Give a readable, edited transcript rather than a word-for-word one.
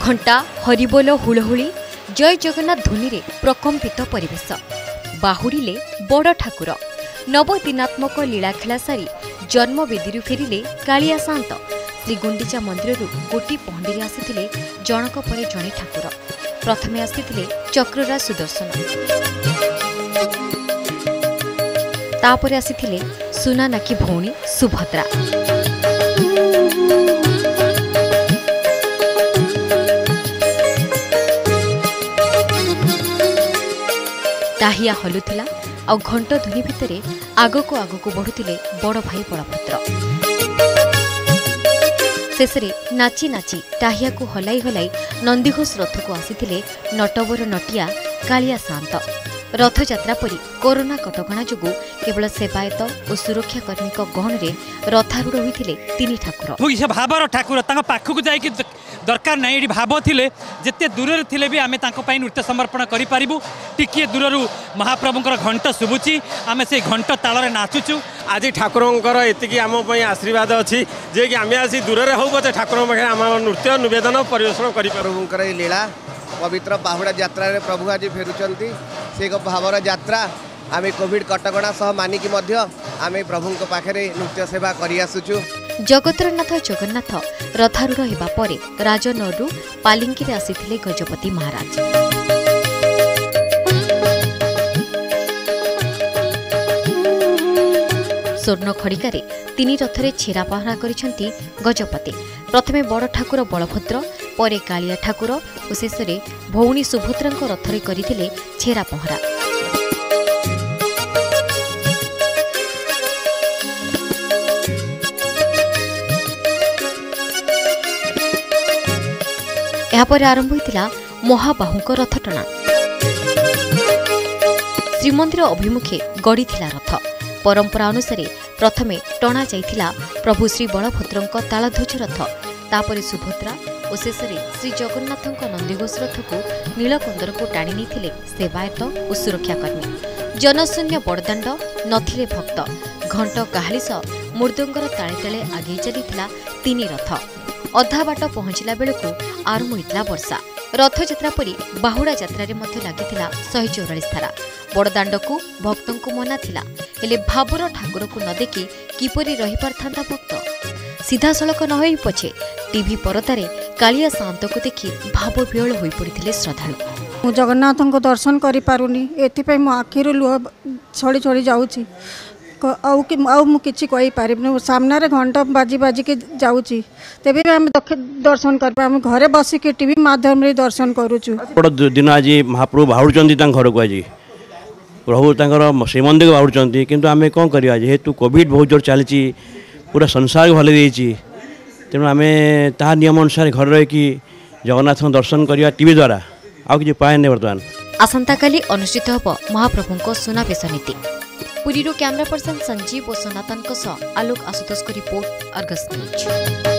घंटा हरिबोल हुलहुली जय जगन्नाथ ध्वनि रे प्रकम्पित परिवेश बाहुड़िले बड़ ठाकुर नवदिनात्मक लीलाखेला सारी जन्मवेदी फेरिले कालिया शांत श्रीगुंडीचा मंदिर गोटी पहंडी आसी जनक पर जड़े ठाकुर प्रथमे आसी चक्रराज सुदर्शन तापर आसी सुनानाकी भौणी सुभद्रा टाहिया हलुला आ घंट ध्वनि भितर आगक आगक बढ़ुले बड़ भाई बलभद्र शेष नाची नाची टाहिया को हलाई हलाई नंदीघोष रथ को आसी नटवर नटिया कालिया शांत रथयात्रा परी कोरोना कटकणा जोगु केवल सेवायत और सुरक्षाकर्मी गहन में रथारूढ़ होते तीन ठाकुर भावर ठाकुर पाखक जाकि दरकार ना ये भाव थिले जिते दूर थे भी आम नृत्य समर्पण करूँ टिके दूर महाप्रभुंर घंट शुभुची आम से घंट ताल नाचुचु आज ठाकुर एति आम आशीर्वाद अच्छी जे कि आम आसी दूर हो पचे ठाकुर पाखे आम नृत्य निवेदन परिवेषण कर लीला पवित्र बाहुड़ा यात्रा रे प्रभु आज फेरुचंती से एक भावर यात्रा आम कोविड कटकणा सह मानिकी आम प्रभु पाखे नृत्य सेवा करि आसुचु। जगतरनाथ जगन्नाथ रथारूढ़ हेबा परे राजनगरु पालिंकी आसीथिले गजपति महाराज स्वर्ण खड़िकारे तीन रथरे छेरा पहरा करिसेंती गजपति प्रथमे बड़ ठाकुर बलभद्र परे कालिया ठाकुर और शेष भौणी सुभद्रा रथरे करथिले छेरा पहरा यापर आरंभ होता महाबाहू रथटଣା श्रीमंदिर अभिमुखे गड़ी रथ परंपरा अनुसार प्रथमे टणा जाइथिला प्रभु श्री बलभद्र तालध्वज रथ तापर सुभद्रा और शेष श्री जगन्नाथ नंदीघोष रथ को नीलकंदर को टाणी नहीं सेवायत और सुरक्षाकर्मी जनशून्य बड़दाण्ड नथिले भक्त घंट काहाली सह मृदंगर ताले ताले आगे चली तीन रथ अधा बाट पहुंचला बेलू आरंभ होता वर्षा रथयात्रा परी बाहुड़ा यात्रा लगी 144 धारा बड़दाण्ड को भक्तों को मना थिला हेले भावर ठाकुर को न देखि किपरि रही पारथांता भक्त सीधा सड़क न होई पछे टीवी परदारे कालिया शांत को देखि भाव विहल होई पड़िथिले श्रद्धालु जगन्नाथ को दर्शन करि पारुनी एथिपै मो आखिर लुह छड़ी छड़ी जाउची किसी कही पार सामने घंटा बाजी बाजी के जाऊँगी तेबे आम दर्शन कर घरे बसिक टीवी माध्यम रे दर्शन करुचु बड़ दिन आज महाप्रभु बाहुड़ुंट घर को आज प्रभु श्रीमंदिर बाहुड़ुंट किंतु आम कौन कर जेहेतु कोविड बहुत जोर चली पूरा संसार भल तेणु आम ता नियम अनुसार घर रही जगन्नाथ दर्शन करवा टीवी द्वारा आउ कि पाए नहीं बर्तमान आसंता काली अनुष्ठित होब महाप्रभु सुनावेश नीति पुरी कैमरा पर्सन संजीव और सनातन आलोक आशुतोष को रिपोर्ट अर्गस न्यूज।